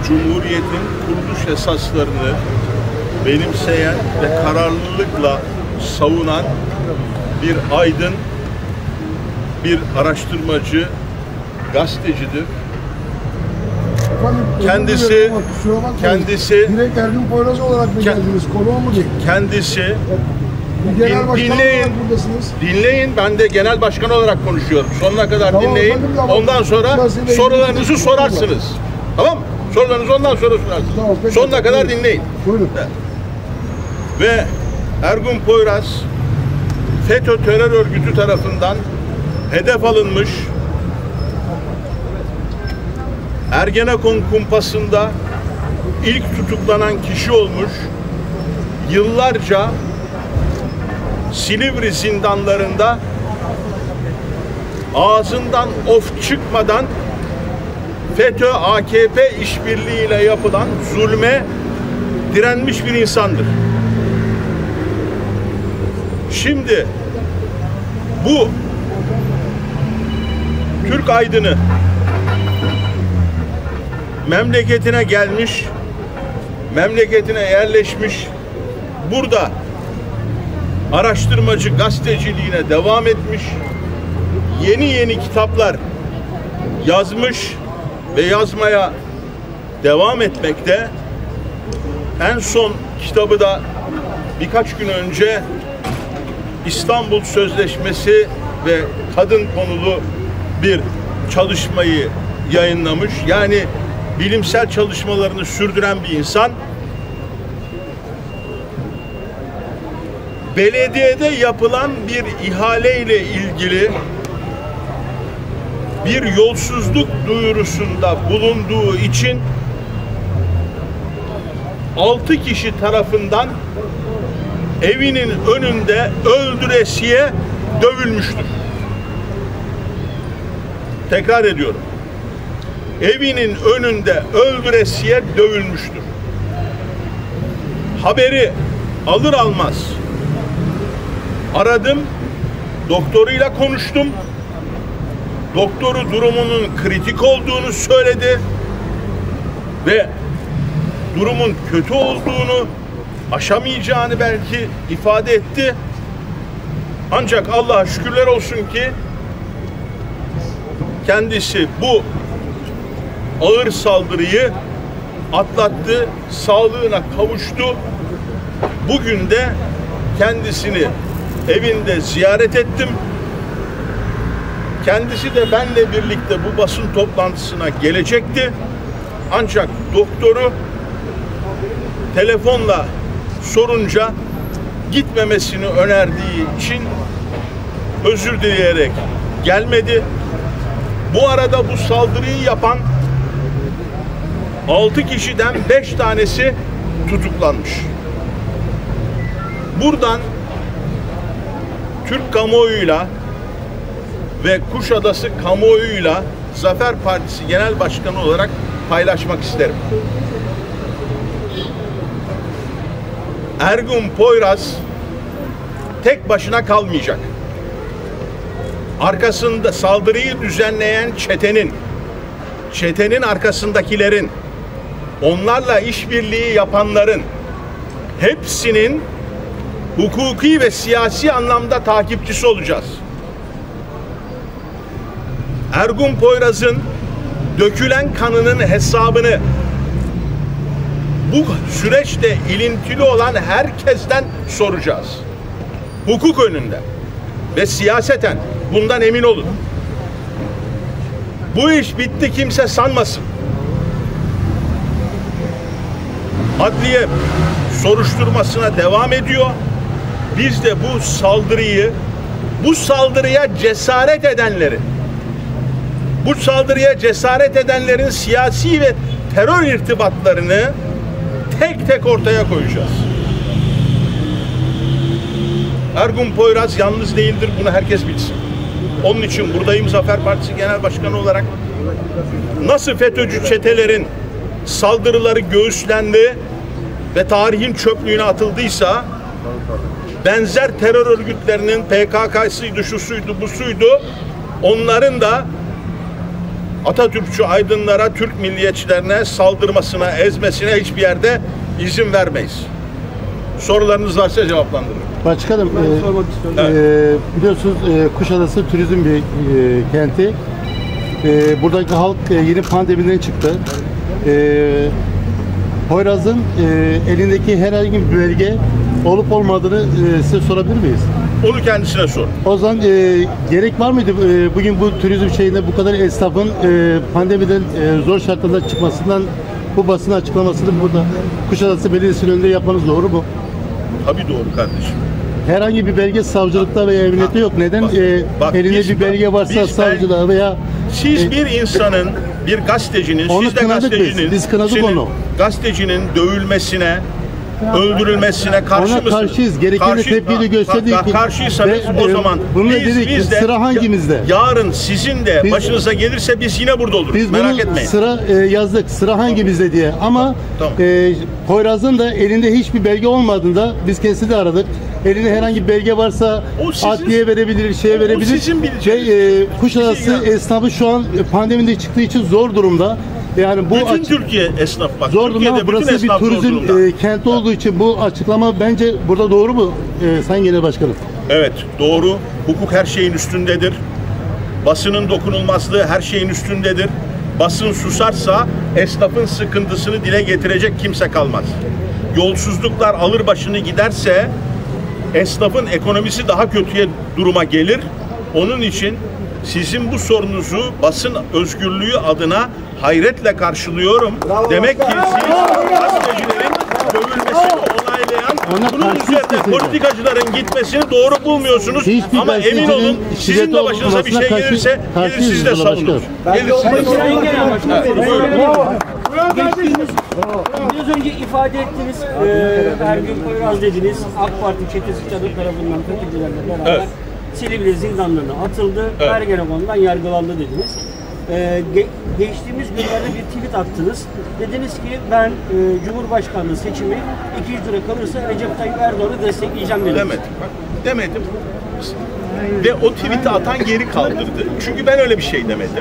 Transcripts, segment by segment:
Cumhuriyet'in kuruluş esaslarını benimseyen ve kararlılıkla savunan bir aydın, bir araştırmacı, gazetecidir. Kendisi direkt Ergun Poyraz olarak mı geldiniz? Konuğu mu değil? Kendisi dinleyin, ben de genel başkan olarak konuşuyorum. Sonuna kadar dinleyin. Ondan sonra sorularınızı sorarsınız. Tamam mı? Sorularınızı ondan sonra sorarsınız. Tamam, sonuna kadar dinleyin. Buyurun. Ve Ergun Poyraz FETÖ terör örgütü tarafından hedef alınmış, Ergenekon kumpasında ilk tutuklanan kişi olmuş, yıllarca Silivri zindanlarında ağzından of çıkmadan FETÖ-AKP işbirliğiyle yapılan zulme direnmiş bir insandır. Şimdi bu Türk aydını memleketine gelmiş, memleketine yerleşmiş, burada araştırmacı gazeteciliğine devam etmiş, yeni kitaplar yazmış ve yazmaya devam etmekte. En son kitabı da birkaç gün önce İstanbul Sözleşmesi ve kadın konulu bir çalışmayı yayınlamış. Yani bilimsel çalışmalarını sürdüren bir insan. Belediyede yapılan bir ihaleyle ilgili bir yolsuzluk duyurusunda bulunduğu için 6 kişi tarafından evinin önünde öldüresiye dövülmüştür. Tekrar ediyorum. Evinin önünde öldüresiye dövülmüştür. Haberi alır almaz aradım, doktoruyla konuştum. Doktoru durumunun kritik olduğunu söyledi ve durumun kötü olduğunu, aşamayacağını belki ifade etti. Ancak Allah'a şükürler olsun ki kendisi bu ağır saldırıyı atlattı, sağlığına kavuştu. Bugün de kendisini evinde ziyaret ettim. Kendisi de benle birlikte bu basın toplantısına gelecekti. Ancak doktoru telefonla sorunca gitmemesini önerdiği için özür dileyerek gelmedi. Bu arada bu saldırıyı yapan 6 kişiden 5 tanesi tutuklanmış. Buradan Türk kamuoyuyla ve Kuşadası kamuoyuyla Zafer Partisi Genel Başkanı olarak paylaşmak isterim. Ergun Poyraz tek başına kalmayacak. Arkasında saldırıyı düzenleyen çetenin arkasındakilerin, onlarla işbirliği yapanların hepsinin hukuki ve siyasi anlamda takipçisi olacağız. Ergun Poyraz'ın dökülen kanının hesabını bu süreçte ilintili olan herkesten soracağız. Hukuk önünde ve siyaseten, bundan emin olun. Bu iş bitti kimse sanmasın. Adliye soruşturmasına devam ediyor. Biz de bu saldırıya cesaret edenlerin siyasi ve terör irtibatlarını tek tek ortaya koyacağız. Ergun Poyraz yalnız değildir, bunu herkes bilsin. Onun için buradayım Zafer Partisi Genel Başkanı olarak. Nasıl FETÖ'cü çetelerin saldırıları göğüslendi ve tarihin çöplüğüne atıldıysa, benzer terör örgütlerinin PKK'sıydı, şusuydu, busuydu, onların da Atatürkçü aydınlara, Türk milliyetçilerine saldırmasına, ezmesine hiçbir yerde izin vermeyiz. Sorularınız varsa cevaplandırın. Başkanım, sormak istiyorum. biliyorsunuz Kuşadası turizm bir kenti. Buradaki halk yeni pandemiden çıktı. Poyraz'ın elindeki herhangi bir belge olup olmadığını size sorabilir miyiz? Onu kendisine sor. O zaman gerek var mıydı bugün bu turizm şeyinde bu kadar esnafın pandemiden zor şartlarda çıkmasından bu basın açıklamasını burada Kuşadası Belediyesi'nin önünde yapmanız doğru mu? Tabii doğru kardeşim. Herhangi bir belge savcılıkta veya emniyette yok. Neden elinde bir belge varsa savcılığa veya siz bir insanın, bir gazetecinin, onu siz de kınadık gazetecinin, biz kınadık onu. gazetecinin dövülmesine, öldürülmesine karşı Ona mısınız? karşıyız. Gereken tepkiyi de gösterdik. Karşıysanız o zaman bunu dedik, biz de sıra hangimizde? Yarın sizin de Biz- başınıza gelirse biz yine burada oluruz. Biz Merak bunu etmeyin. sıra yazdık. Sıra hangimizde diye. Ama Tamam. Poyraz'ın da elinde hiçbir belge olmadığında biz kendisini de aradık. Elinde herhangi bir belge varsa O sizin- adliye verebilir, şeye o verebilir. sizin bileceğiniz. Ve Kuşadası Bir şey esnafı şu an pandemide çıktığı için zor durumda. Yani bu Bütün Türkiye esnaf bak. zor durumda. Türkiye'de bütün Burası bir esnaf zor turizm durumda. kenti olduğu için bu açıklama bence burada doğru mu Sayın Genel Başkanım? Evet, doğru. Hukuk her şeyin üstündedir. Basının dokunulmazlığı her şeyin üstündedir. Basın susarsa esnafın sıkıntısını dile getirecek kimse kalmaz. Yolsuzluklar alır başını giderse esnafın ekonomisi daha kötüye duruma gelir. Onun için sizin bu sorunuzu basın özgürlüğü adına hayretle karşılıyorum. Demek ki siz gazetecilerin dövülmesini onaylayan, Ona bunun karşı üzerine kesinlikle. politikacıların gitmesini doğru bulmuyorsunuz. Hiçbir Ama emin gazetecinin olun sizin şiddet de başınıza bir şey olmasına gelirse gelir karşıyız siz de Sayın savunur. Başkanım. Gelir siz de Sayın Genel savunur. Başkanım, geçtiğimiz, biraz önce ifade ettiniz, Ergün Poyraz dediniz, AK Parti çetesi tarafından FETÖ'cülerle beraber Evet. Silivri zindanlarına atıldı, Evet. Ergenekon'dan yargılandı dediniz. Geçtiğimiz günlerde bir tweet attınız. Dediniz ki ben Cumhurbaşkanlığı seçimi 200 lira kalırsa Recep Tayyip Erdoğan'ı destekleyeceğim dediniz. Demedim. Demedim. Ve o tweet'i atan geri kaldırdı. Çünkü ben öyle bir şey demedim.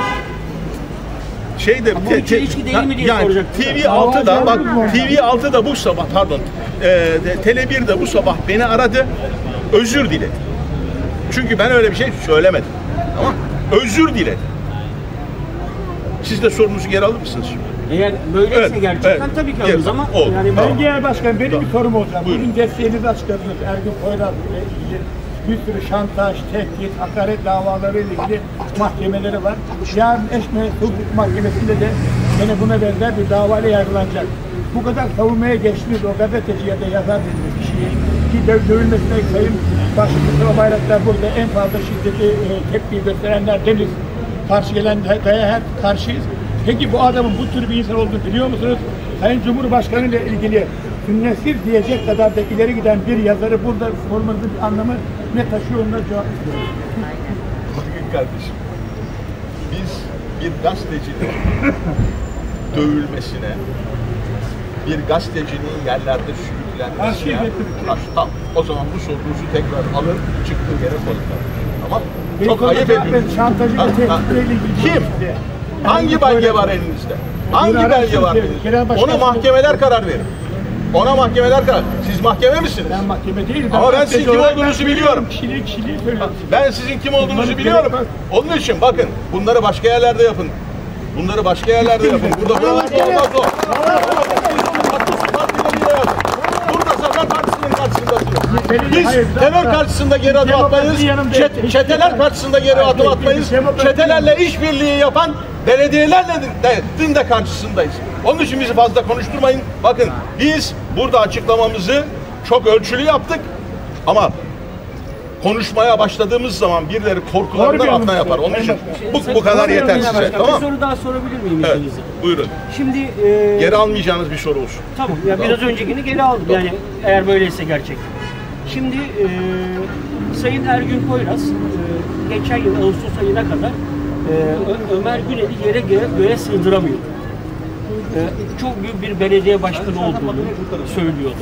Bu çelişki değil mi diye soracaktım. TV6'da bak TV6'da bu sabah pardon Tele1'de bu sabah beni aradı. Özür diledi. Çünkü ben öyle bir şey söylemedim. Tamam? Özür diledi. Siz de sorunuzu geri alır mısınız şimdi? Eğer böyleyse Evet, gerçekten evet. tabii ki alırız ama Oldu. yani Tamam. Ben Genel Başkanım, benim bir sorum olacak. Buyurun. Bugün desteğinizi açıkladınız. Ergün Poyraz ile ilgili bir sürü şantaj, tehdit, hakaret davaları ile ilgili mahkemeleri var. Yarın Eşme Hukuk Mahkemesi'nde de yine buna benzer bir davayla yargılanacak. Bu kadar savunmaya geçtiniz o gazeteci ya da yazar dediğiniz kişiyi ki dövülmesine Sayın Başkan Mustafa Bayraktar burada en fazla şiddeti tepki gösterenlerdeniz. Karşı gelen hep karşıyız. Peki bu adamın bu tür bir insan olduğunu biliyor musunuz? Sayın Cumhurbaşkanı ile ilgili sünnetsiz diyecek kadar da ileri giden bir yazarı burada sormanızın bir anlamı ne taşıyor onlara cevap istiyorum. Bakın kardeşim, biz bir gazetecinin dövülmesine, bir gazetecinin yerlerde sürüklenmesine tamam. O zaman bu sorunuzu tekrar alır, çıktığı yere koyun. Tamam. Çok ayıp ediyorsunuz. Şantajı ve tehditle ilgili. Kim? Hangi belge var elinizde? Hangi belge var elinizde? Ona mahkemeler karar verir. Ona mahkemeler karar. Siz mahkeme misiniz? Ben mahkeme değilim. Ama ben sizin kim olduğunuzu biliyorum. Kişiliği söylüyorum. Ben sizin kim olduğunuzu biliyorum. Onun için bakın bunları başka yerlerde yapın. Bunları başka yerlerde yapın. Burada buralarda olmaz o. Burada Zafer Partisi'nin karşısındasınız. Biz terör karşısında geri adım atmayız. Çeteler karşısında geri adım atmayız. Çetelerle işbirliği yapan belediyelerle de karşısındayız. Onun için bizi fazla konuşturmayın. Bakın biz burada açıklamamızı çok ölçülü yaptık. Ama konuşmaya başladığımız zaman birileri korkularından altına yapar. Onun için bu kadar yeter size. Tamam. Bir soru daha sorabilir miyim Evet, ikinize? buyurun. Şimdi Geri almayacağınız bir soru olsun. tamam ya biraz öncekini geri aldım yani eğer böyleyse gerçekten. Şimdi Sayın Ergün Poyraz geçen yıl Ağustos ayına kadar Ömer Günel'i yere göğe sığdıramıyordu. Çok büyük bir belediye başkanı olduğunu söylüyordu.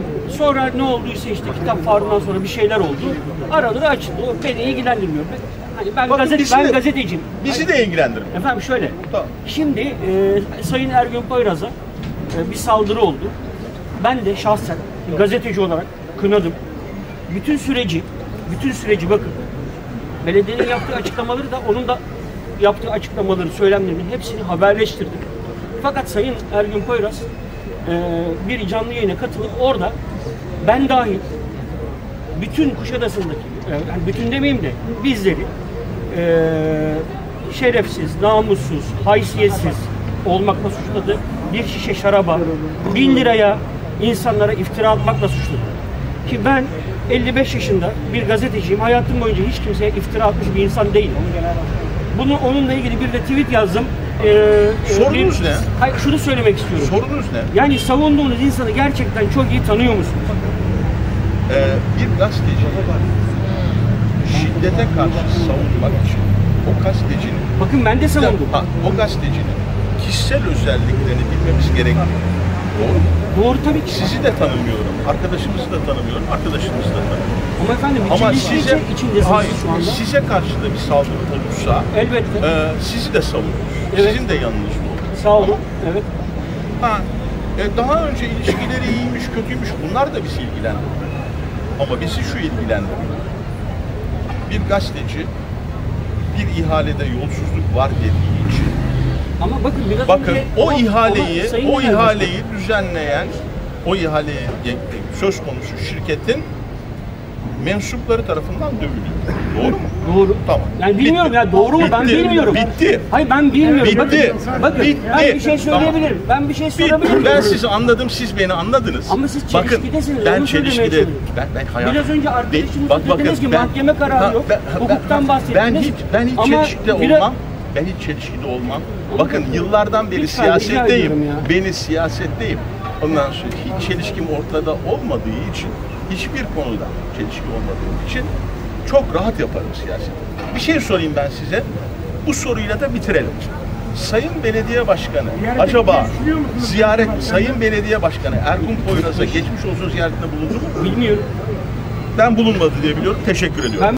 Sonra ne olduysa işte kitap fuarından sonra bir şeyler oldu. Araları açıldı. O beni ilgilendirmiyor. Hani ben, Bakın ben gazeteciyim. Bizi de ilgilendirmiyor. Efendim şöyle. Tamam. Şimdi Sayın Ergün Poyraz'a bir saldırı oldu. Ben de şahsen bir gazeteci olarak kınadım. Bütün süreci bakın. Belediyenin yaptığı açıklamaları da onun da yaptığı açıklamaları, söylemlerini hepsini haberleştirdim. Fakat Sayın Ergün Poyraz bir canlı yayına katılıp orada ben dahil bütün Kuşadası'ndaki, yani bütün demeyeyim de bizleri şerefsiz, namussuz, haysiyetsiz olmakla suçladı. Bir şişe şaraba, 1000 liraya insanlara iftira atmakla suçladı. Ki ben 55 yaşında bir gazeteciyim. Hayatım boyunca hiç kimseye iftira atmış bir insan değilim. Onunla ilgili bir de tweet yazdım. Sorunuz ne? Hayır, şunu söylemek istiyorum. Sorunuz ne? Yani savunduğunuz insanı gerçekten çok iyi tanıyor musunuz? Bir gazeteci şiddete karşı savunmak için o gazetecinin Bakın ben de savundum. o gazetecinin kişisel özelliklerini bilmemiz gerekiyor. Doğru mu? Doğru tabii ki. Sizi de tanımıyorum, arkadaşımızı da tanımıyorum, arkadaşımızı da tanımıyorum. Ama efendim Ama içindesiniz şu anda. size karşı da bir saldırı olursa Elbette. sizi de savunuruz. Evet. Sizin de yanınızda olur. Sağ olun. Evet. Daha önce ilişkileri iyiymiş, kötüymüş bunlar da bizi ilgilendiriyor. Ama bizi şu ilgilendiriyor. Bir gazeteci bir ihalede yolsuzluk var dediği için Ama bakın biraz bakın önce o ihaleyi Sayın düzenleyen o ihaleyi söz konusu şirketin mensupları tarafından dövülüyor. Doğru mu? Doğru. Tamam. Yani bilmiyorum Bitti. ya doğru mu ben Bitti. bilmiyorum. Bitti. Hayır ben bilmiyorum. Bitti. Bakın Bitti. ben bir şey söyleyebilirim. Tamam. Ben bir şey sorabilirim. Ben sizi anladım, siz beni anladınız. Ama siz bakın, çelişkidesiniz, ben onu söylemeye çelişkide, çalışıyorum. ben hayatım. Biraz önce arkadaşımız dediniz ki mahkeme kararı yok, hukuktan bahsettiniz. Ben hiç Ama çelişkide olmam. Ben hiç çelişkide olmam. Bakın yıllardan beri lütfen, rica ediyorum siyasetteyim. ya. Beni siyasetteyim. Ondan sonra hiç çelişkim ortada olmadığı için, hiçbir konuda çelişki olmadığı için çok rahat yaparım siyaseti. Bir şey sorayım ben size. Bu soruyla da bitirelim. Sayın Belediye Başkanı acaba Sayın Belediye Başkanı Ergun Poyraz'a geçmiş olsun ziyaretinde bulundu mu? Bilmiyorum. Ben bulunmadı diye biliyorum. Teşekkür ediyorum.